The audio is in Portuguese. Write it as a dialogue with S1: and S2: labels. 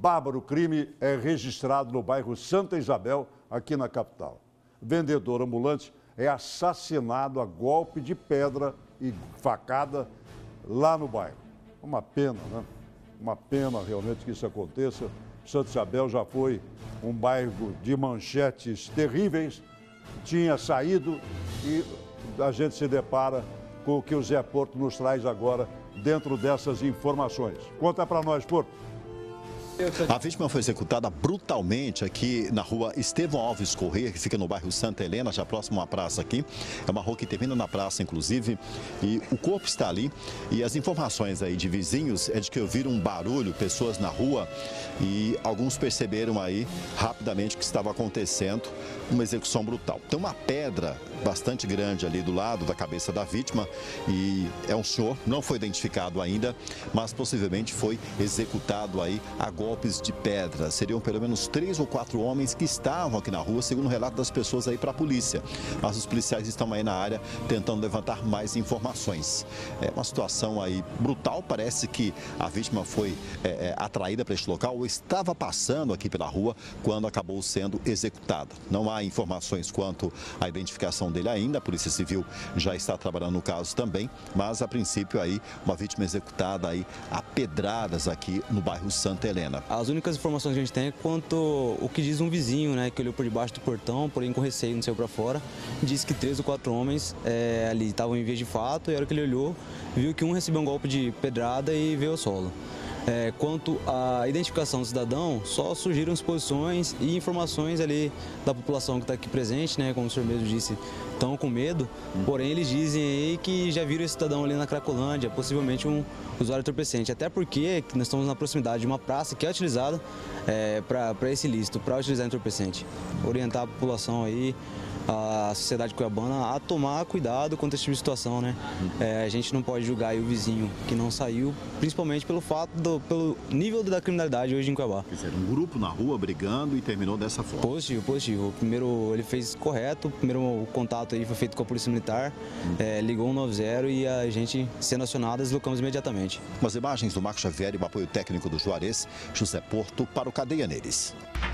S1: bárbaro crime é registrado no bairro Santa Isabel, aqui na capital. Vendedor ambulante é assassinado a golpe de pedra e facada lá no bairro. Uma pena, né? Uma pena realmente que isso aconteça. Santa Isabel já foi um bairro de manchetes terríveis, tinha saído e a gente se depara com o que o Zé Porto nos traz agora dentro dessas informações. Conta para nós, Porto.
S2: A vítima foi executada brutalmente aqui na rua Estevão Alves Corrêa, que fica no bairro Santa Helena, já próximo à praça aqui. É uma rua que termina na praça, inclusive, e o corpo está ali. E as informações aí de vizinhos é de que ouviram um barulho, pessoas na rua, e alguns perceberam aí rapidamente o que estava acontecendo, uma execução brutal. Tem uma pedra bastante grande ali do lado da cabeça da vítima e é um senhor, não foi identificado ainda, mas possivelmente foi executado aí a golpes de pedra. Seriam pelo menos 3 ou 4 homens que estavam aqui na rua, segundo o relato das pessoas aí para a polícia. Mas os policiais estão aí na área tentando levantar mais informações. É uma situação aí brutal, parece que a vítima foi atraída para este local ou estava passando aqui pela rua quando acabou sendo executada. Não há informações quanto à identificação dele ainda, a Polícia Civil já está trabalhando no caso também, mas a princípio aí uma vítima executada aí a pedradas aqui no bairro Santa Helena.
S3: As únicas informações que a gente tem é quanto o que diz um vizinho, né, que olhou por debaixo do portão, porém com receio, não saiu para fora, disse que 3 ou 4 homens ali estavam em vias de fato, e a hora que ele olhou, viu que um recebeu um golpe de pedrada e veio ao solo. Quanto à identificação do cidadão, só surgiram exposições e informações ali da população que está aqui presente, né, como o senhor mesmo disse, estão com medo, porém eles dizem aí que já viram esse cidadão ali na Cracolândia, possivelmente um usuário entorpecente, até porque nós estamos na proximidade de uma praça que é utilizada para esse ilícito, para utilizar entorpecente. Orientar a população aí, a sociedade cuiabana a tomar cuidado contra esse tipo de situação, né? A gente não pode julgar aí o vizinho que não saiu, principalmente pelo fato pelo nível da criminalidade hoje em Cuiabá.
S2: Fizeram um grupo na rua brigando e terminou dessa forma.
S3: Positivo, positivo. Primeiro ele fez correto, primeiro o contato aí foi feito com a Polícia Militar, ligou 190 e a gente, sendo acionado, deslocamos imediatamente.
S2: As imagens do Marco Xavier e o apoio técnico do Juarez, José Porto, para o Cadeia Neles.